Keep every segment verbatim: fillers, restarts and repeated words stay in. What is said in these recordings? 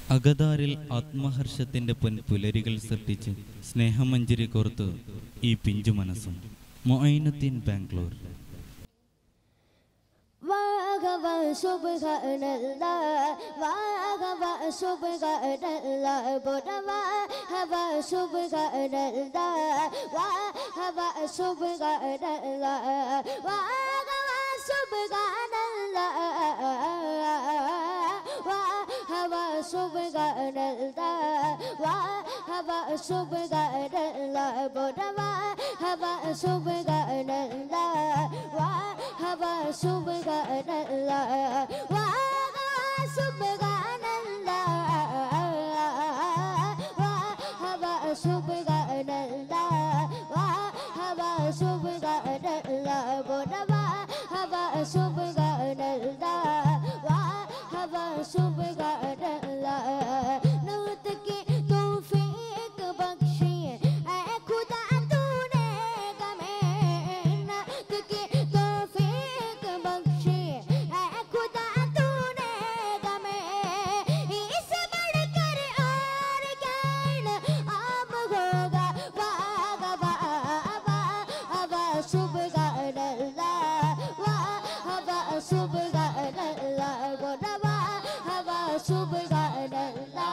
അകതാരിൽ ആത്മഹർഷത്തിന്റെ പൊൻപുലരികൾ സൃഷ്ടിച്ച് സ്നേഹമഞ്ജരി കോർത്ത് ഈ പിഞ്ചു മനസ്സും. മൊയ്നുദ്ദീൻ, ബാംഗ്ലൂർ. വാഗവാ സുബ്ഹാനല്ലാഹ് വാഗവാ സുബ്ഹാനല്ലാഹ് ബോദവാ ഹവാ സുബ്ഹാനല്ലാഹ് വാഗവാ സുബ്ഹാനല്ലാഹ് വാഗവാ സുബ്ഹാനല്ലാഹ് വാഗവാ സുബ്ഹാനല്ലാഹ് വാഗവാ സുബ്ഹാനല്ലാഹ് ബോദവാ ഹവാ സുബ്ഹാനല്ലാഹ് വാഗവാ സുബ്ഹാനല്ലാഹ് വാഗവാ സുബ്ഹാനല്ലാഹ് വാഗവാ സുബ്ഹാനല്ലാഹ് വാഗവാ സുബ്ഹാനല്ലാഹ് ബോദവാ ഹവാ സുബ്ഹാനല്ലാഹ് വാഗവാ സുബ്ഹാനല്ലാഹ് नूत की तौफीक बख्शी ऐ खुदा तूने हमें नूत की तौफीक बख्शी ऐ खुदा तूने हमें इससे बढ़कर और ज्ञान आम होगा वाह वाह वाह सुब्हानल्लाह वाह वाह सुब्हानल्लाह वाह सुब्हानल्लाह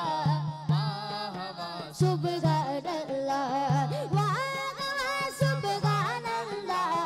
सुब्हानल्लाह वाह सुब्हानल्लाह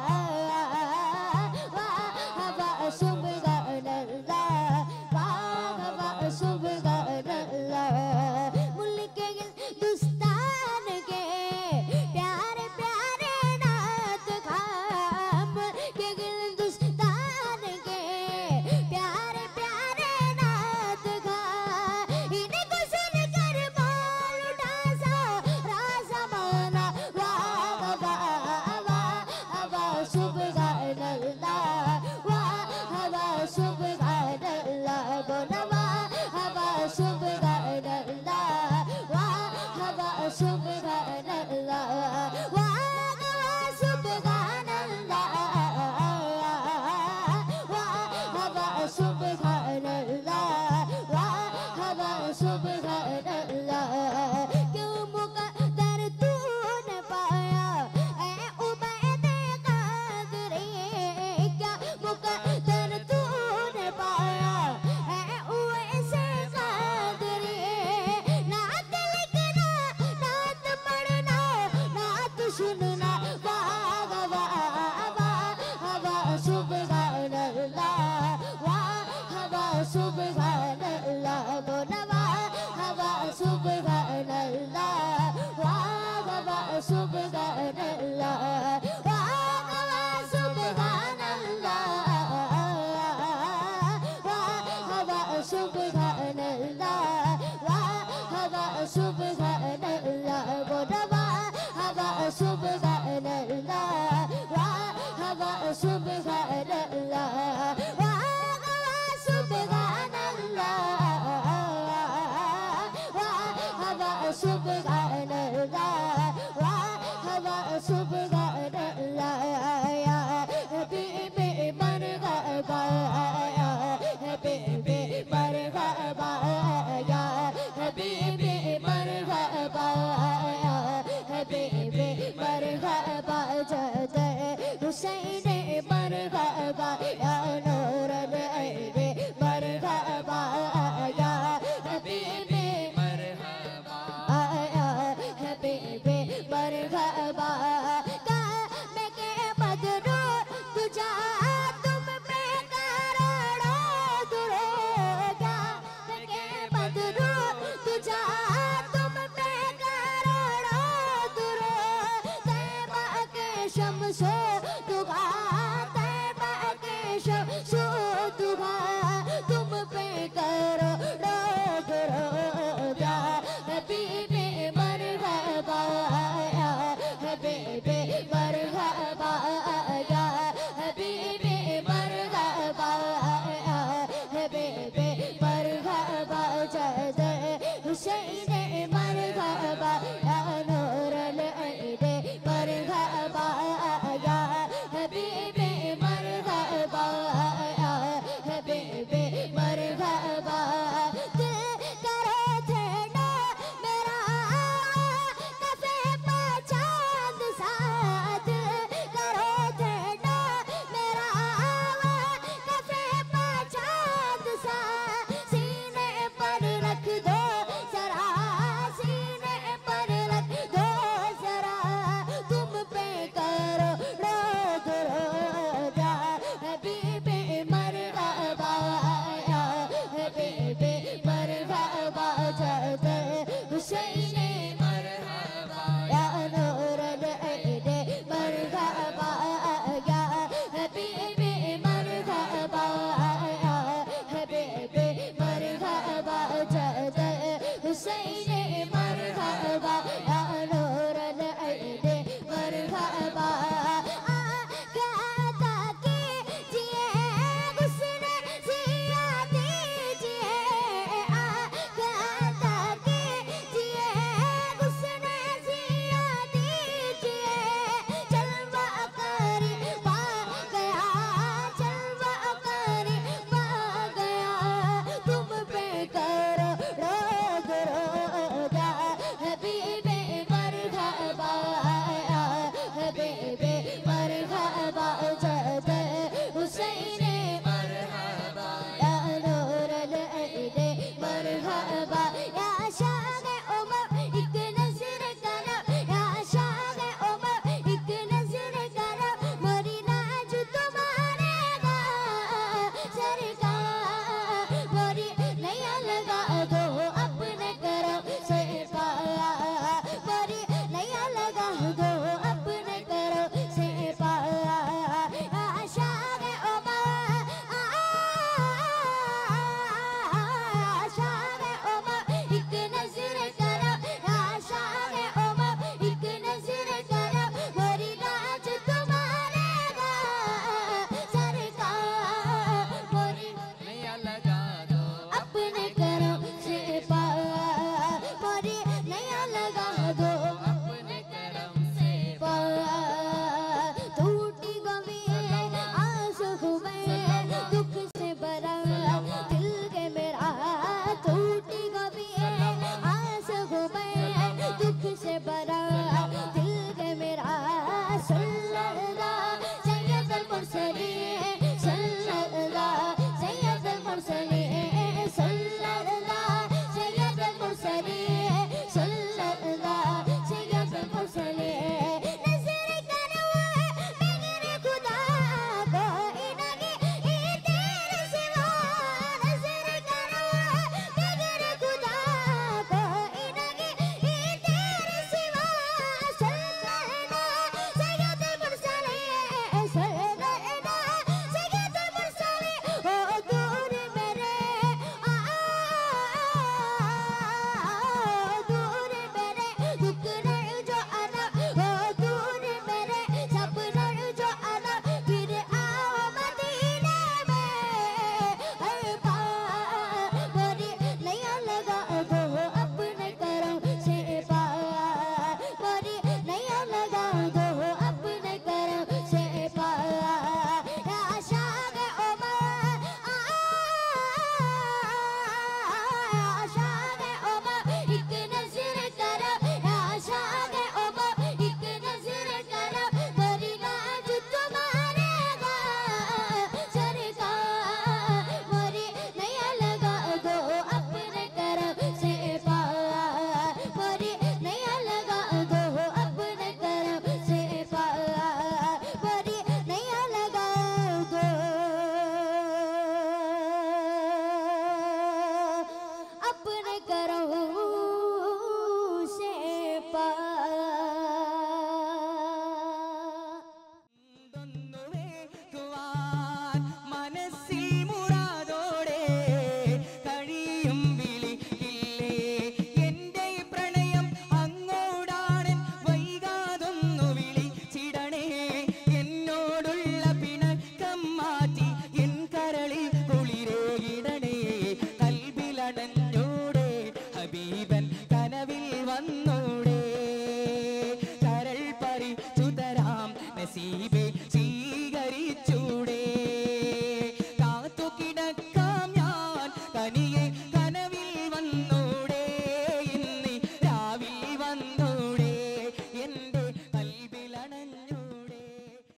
वाह सुब्हानल्लाह वाह सुब्हानल्लाह मुल्क हिंदुस्तान के प्यारे प्यारे नात खाम के हिंदुस्तान के प्यारे प्यारे नात खा इनको सुनकर बोल उठा सारा ज़माना वाह वाह वाह सुब्हानल्लाह वाह वाह सुब्हानल्लाह बोला वाह सुब्हानल्लाह वाह वाह सुब्हानल्लाह वाह सुब्हानल्लाह वाह सुब्हानल्लाह वाह सुब्हानल्लाह क्यों मुक़द्दर तूने पाया ऐ उबैद क़ादरी क्या मुक़द्दर तूने पाया ऐ उवैस क़ादरी नात लिखना नात पढ़ना नात सुनना वाह वाह वाह सुब्हानल्लाह वाह वाह सुब्हानल्लाह बोला वाह सुब्हानल्लाह वाह वाह सुब्हानल्लाह वाह सुब्हानल्लाह वाह सुब्हानल्लाह वाह सुब्हानल्लाह बोला वाह सुब्हानल्लाह वाह सुब्हानल्लाह वाह सुब्हानल्लाह वाह सुब्हानल्लाह वाह सुब्हानल्लाह या हबीबी मरहबा या हबीबी मरहबा या हबीबी मरहबा या हबीबी मरहबा जद हुसैन मरहबा मरहबा